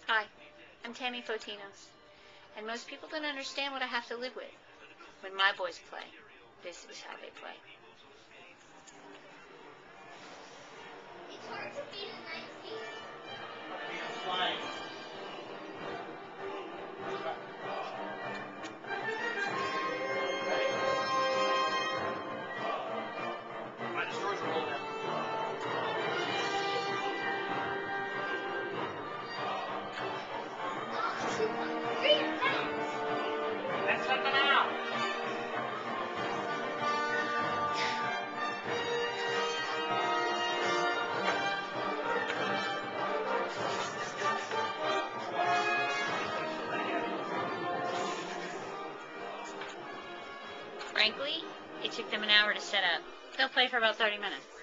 Hi, I'm Tammy Fotinos, and most people don't understand what I have to live with. When my boys play, this is how they play. It's hard to beat a 19. Let's let them out. Frankly, it took them an hour to set up. They'll play for about 30 minutes.